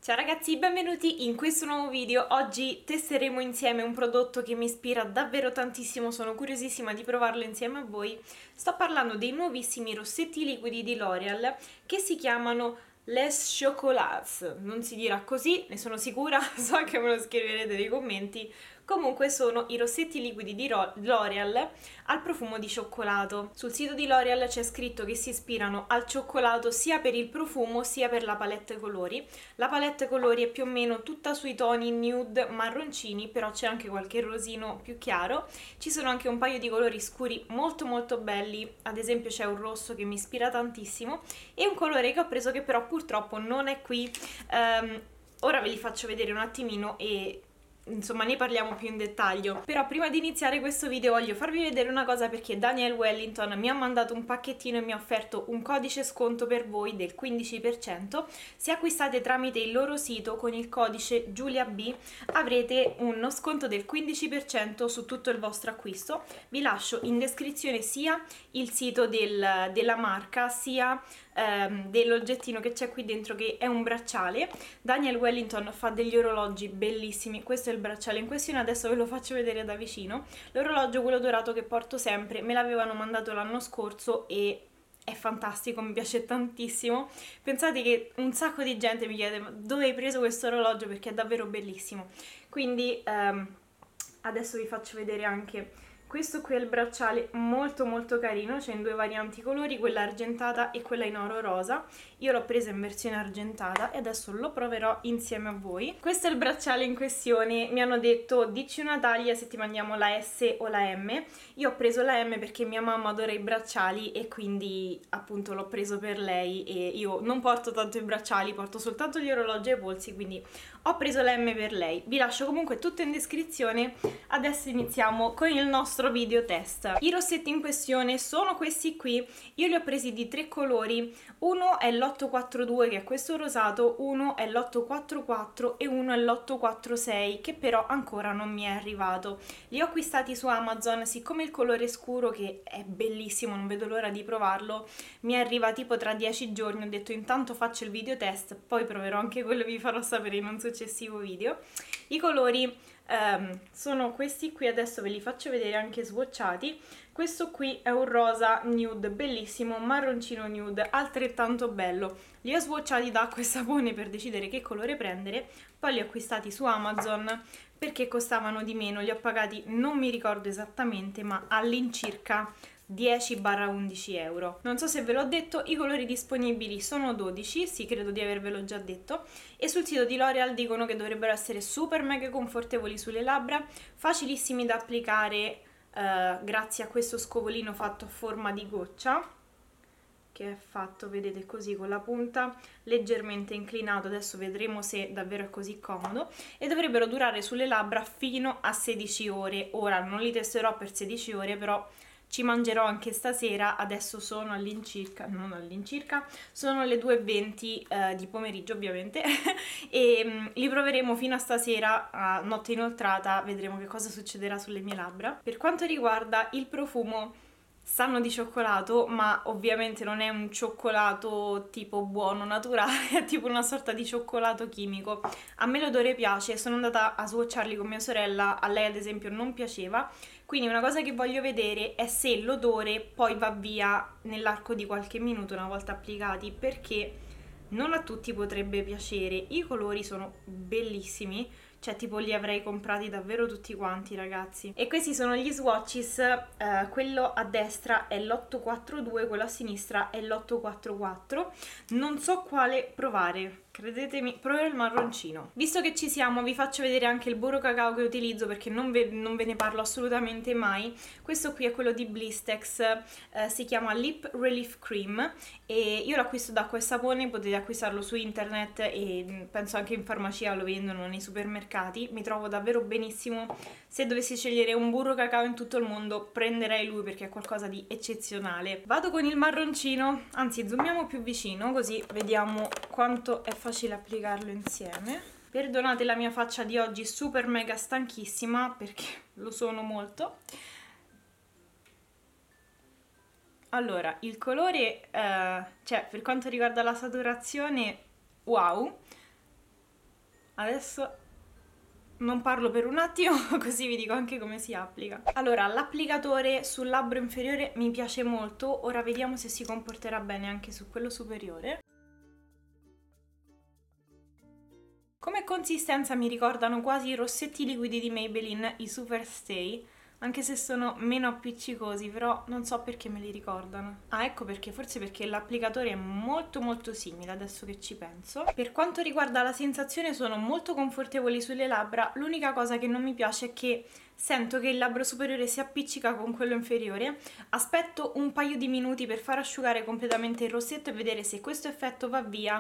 Ciao ragazzi, benvenuti in questo nuovo video. Oggi testeremo insieme un prodotto che mi ispira davvero tantissimo, sono curiosissima di provarlo insieme a voi. Sto parlando dei nuovissimi rossetti liquidi di L'Oreal che si chiamano Les Chocolats. Non si dirà così, ne sono sicura, so che me lo scriverete nei commenti. Comunque sono i rossetti liquidi di L'Oreal al profumo di cioccolato. Sul sito di L'Oreal c'è scritto che si ispirano al cioccolato sia per il profumo sia per la palette colori. La palette colori è più o meno tutta sui toni nude marroncini, però c'è anche qualche rosino più chiaro. Ci sono anche un paio di colori scuri molto belli, ad esempio c'è un rosso che mi ispira tantissimo e un colore che ho preso che però purtroppo non è qui. Ora ve li faccio vedere un attimino e insomma ne parliamo più in dettaglio. Però prima di iniziare questo video voglio farvi vedere una cosa, perché Daniel Wellington mi ha mandato un pacchettino e mi ha offerto un codice sconto per voi del 15%. Se acquistate tramite il loro sito con il codice GiuliaB avrete uno sconto del 15% su tutto il vostro acquisto. Vi lascio in descrizione sia il sito della marca sia dell'oggettino che c'è qui dentro, che è un bracciale. Daniel Wellington fa degli orologi bellissimi. Questo è il bracciale in questione, adesso ve lo faccio vedere da vicino. L'orologio, quello dorato che porto sempre, me l'avevano mandato l'anno scorso e è fantastico, mi piace tantissimo. Pensate che un sacco di gente mi chiede: ma dove hai preso questo orologio? Perché è davvero bellissimo. Quindi adesso vi faccio vedere anche questo qui, è il bracciale, molto carino, c'è in due varianti colori, quella argentata e quella in oro rosa. Io l'ho presa in versione argentata e adesso lo proverò insieme a voi. Questo è il bracciale in questione, mi hanno detto dici una taglia se ti mandiamo la S o la M. Io ho preso la M perché mia mamma adora i bracciali e quindi appunto l'ho preso per lei, e io non porto tanto i bracciali, porto soltanto gli orologi ai polsi, quindi ho preso la M per lei. Vi lascio comunque tutto in descrizione. Adesso iniziamo con il nostro video test. I rossetti in questione sono questi qui, io li ho presi di tre colori. Uno è l'842 che è questo rosato, uno è l'844 e uno è l'846 che però ancora non mi è arrivato. Li ho acquistati su Amazon, siccome il colore scuro, che è bellissimo, non vedo l'ora di provarlo, mi arriva tipo tra 10 giorni, ho detto intanto faccio il video test, poi proverò anche quello e vi farò sapere in un successivo video. I colori sono questi qui, adesso ve li faccio vedere anche swatchati. Questo qui è un rosa nude bellissimo, marroncino nude altrettanto bello. Li ho swatchati da acqua e sapone per decidere che colore prendere, poi li ho acquistati su Amazon perché costavano di meno, li ho pagati non mi ricordo esattamente ma all'incirca 10-11 euro. Non so se ve l'ho detto, i colori disponibili sono 12, sì, credo di avervelo già detto, e sul sito di L'Oreal dicono che dovrebbero essere super mega confortevoli sulle labbra, facilissimi da applicare grazie a questo scovolino fatto a forma di goccia, che è fatto, vedete, così con la punta leggermente inclinato. Adesso vedremo se davvero è così comodo, e dovrebbero durare sulle labbra fino a 16 ore. Ora non li testerò per 16 ore, però ci mangerò anche stasera. Adesso sono all'incirca, non all'incirca, sono le 2:20 di pomeriggio ovviamente e li proveremo fino a stasera a notte inoltrata, vedremo che cosa succederà sulle mie labbra. Per quanto riguarda il profumo, sanno di cioccolato, ma ovviamente non è un cioccolato tipo buono, naturale, è tipo una sorta di cioccolato chimico. A me l'odore piace, sono andata a swatcharli con mia sorella, a lei ad esempio non piaceva, quindi una cosa che voglio vedere è se l'odore poi va via nell'arco di qualche minuto una volta applicati, perché non a tutti potrebbe piacere. I colori sono bellissimi, cioè tipo li avrei comprati davvero tutti quanti, ragazzi. E questi sono gli swatches, quello a destra è l'842, quello a sinistra è l'844. Non so quale provare, credetemi, proverò il marroncino. Visto che ci siamo, vi faccio vedere anche il burro cacao che utilizzo, perché non ve ne parlo assolutamente mai. Questo qui è quello di Blistex, si chiama Lip Relief Cream e io l'acquisto da acqua e sapone, potete acquistarlo su internet e penso anche in farmacia lo vendono, nei supermercati. Mi trovo davvero benissimo. Se dovessi scegliere un burro cacao in tutto il mondo prenderei lui, perché è qualcosa di eccezionale. Vado con il marroncino, anzi zoomiamo più vicino così vediamo quanto è facile applicarlo insieme. Perdonate la mia faccia di oggi super mega stanchissima, perché lo sono molto. Allora, il colore, cioè per quanto riguarda la saturazione, wow, Adesso non parlo per un attimo, così vi dico anche come si applica. Allora, l'applicatore sul labbro inferiore mi piace molto, ora vediamo se si comporterà bene anche su quello superiore. Come consistenza mi ricordano quasi i rossetti liquidi di Maybelline, i Superstay, anche se sono meno appiccicosi, però non so perché me li ricordano. Ah, ecco perché, forse perché l'applicatore è molto simile, adesso che ci penso. Per quanto riguarda la sensazione sono molto confortevoli sulle labbra, l'unica cosa che non mi piace è che sento che il labbro superiore si appiccica con quello inferiore. Aspetto un paio di minuti per far asciugare completamente il rossetto e vedere se questo effetto va via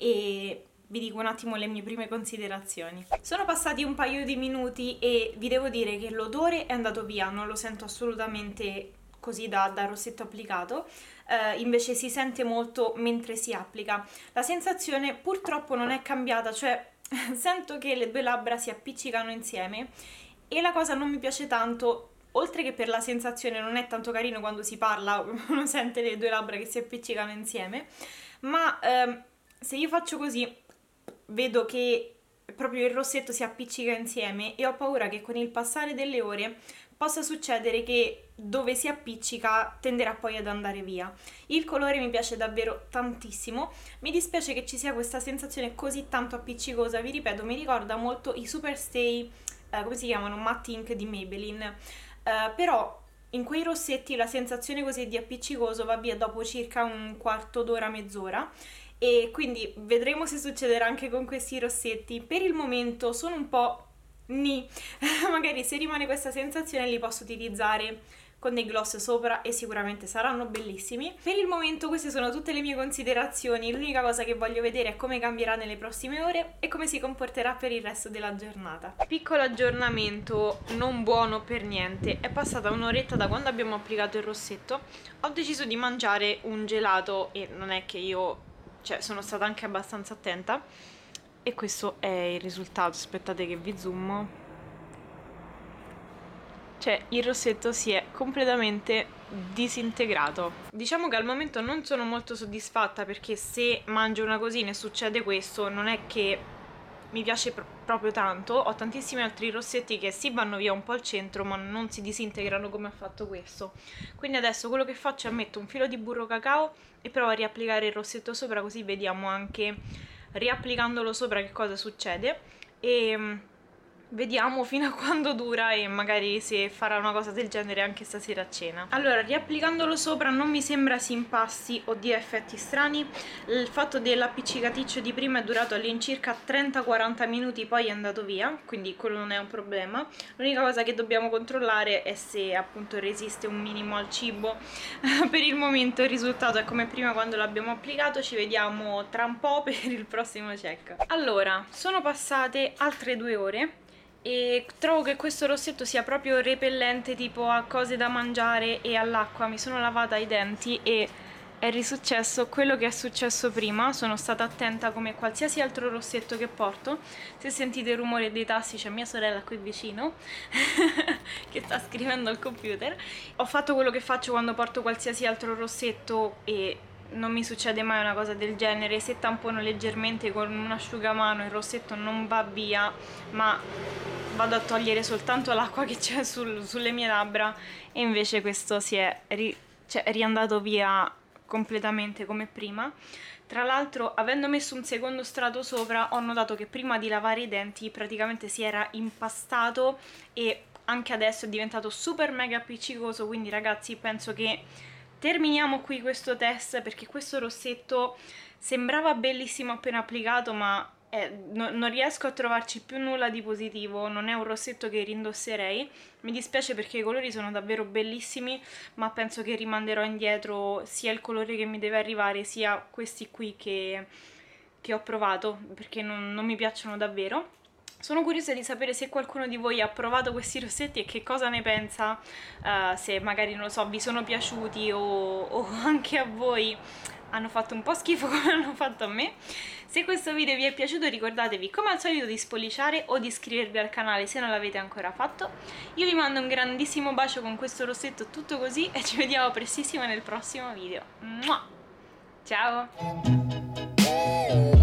e vi dico un attimo le mie prime considerazioni. Sono passati un paio di minuti e vi devo dire che l'odore è andato via, non lo sento assolutamente così da rossetto applicato, invece si sente molto mentre si applica. La sensazione purtroppo non è cambiata, cioè sento che le due labbra si appiccicano insieme e la cosa non mi piace tanto. Oltre che per la sensazione non è tanto carino quando si parla, uno sente le due labbra che si appiccicano insieme, ma se io faccio così vedo che proprio il rossetto si appiccica insieme e ho paura che con il passare delle ore possa succedere che dove si appiccica tenderà poi ad andare via. Il colore mi piace davvero tantissimo, mi dispiace che ci sia questa sensazione così tanto appiccicosa, vi ripeto, mi ricorda molto i Superstay, come si chiamano? Matte Ink di Maybelline, però in quei rossetti la sensazione così di appiccicoso va via dopo circa un quarto d'ora, mezz'ora, e quindi vedremo se succederà anche con questi rossetti. Per il momento sono un po' ni, magari se rimane questa sensazione li posso utilizzare con dei gloss sopra e sicuramente saranno bellissimi. Per il momento queste sono tutte le mie considerazioni, l'unica cosa che voglio vedere è come cambierà nelle prossime ore e come si comporterà per il resto della giornata. Piccolo aggiornamento, non buono per niente, è passata un'oretta da quando abbiamo applicato il rossetto, ho deciso di mangiare un gelato e non è che io... cioè sono stata anche abbastanza attenta e questo è il risultato. Aspettate che vi zoom. Cioè il rossetto si è completamente disintegrato. Diciamo che al momento non sono molto soddisfatta perché se mangio una cosina e succede questo non è che mi piace proprio tanto. Ho tantissimi altri rossetti che si vanno via un po' al centro ma non si disintegrano come ha fatto questo, quindi adesso quello che faccio è metto un filo di burro cacao e provo a riapplicare il rossetto sopra, così vediamo anche riapplicandolo sopra che cosa succede e vediamo fino a quando dura e magari se farà una cosa del genere anche stasera a cena. Allora, riapplicandolo sopra non mi sembra si impasti o dia effetti strani. Il fatto dell'appiccicaticcio di prima è durato all'incirca 30-40 minuti, poi è andato via, quindi quello non è un problema. L'unica cosa che dobbiamo controllare è se appunto resiste un minimo al cibo. Per il momento il risultato è come prima quando l'abbiamo applicato, ci vediamo tra un po' per il prossimo check. Allora, sono passate altre 2 ore e trovo che questo rossetto sia proprio repellente tipo a cose da mangiare e all'acqua. Mi sono lavata i denti e è risuccesso quello che è successo prima. Sono stata attenta come qualsiasi altro rossetto che porto. Se sentite il rumore dei tasti c'è mia sorella qui vicino che sta scrivendo al computer. Ho fatto quello che faccio quando porto qualsiasi altro rossetto e non mi succede mai una cosa del genere. Se tampono leggermente con un asciugamano il rossetto non va via, ma vado a togliere soltanto l'acqua che c'è sulle mie labbra e invece questo si è riandato via completamente come prima. Tra l'altro, avendo messo un secondo strato sopra, ho notato che prima di lavare i denti praticamente si era impastato e anche adesso è diventato super mega appiccicoso, quindi ragazzi penso che terminiamo qui questo test perché questo rossetto sembrava bellissimo appena applicato, ma non riesco a trovarci più nulla di positivo, non è un rossetto che rindosserei. Mi dispiace perché i colori sono davvero bellissimi, ma penso che rimanderò indietro sia il colore che mi deve arrivare, sia questi qui che ho provato, perché non mi piacciono davvero. Sono curiosa di sapere se qualcuno di voi ha provato questi rossetti e che cosa ne pensa, se magari, non lo so, vi sono piaciuti o anche a voi hanno fatto un po' schifo come hanno fatto a me. Se questo video vi è piaciuto ricordatevi come al solito di spolliciare o di iscrivervi al canale se non l'avete ancora fatto. Io vi mando un grandissimo bacio con questo rossetto tutto così e ci vediamo prestissimo nel prossimo video. Ciao!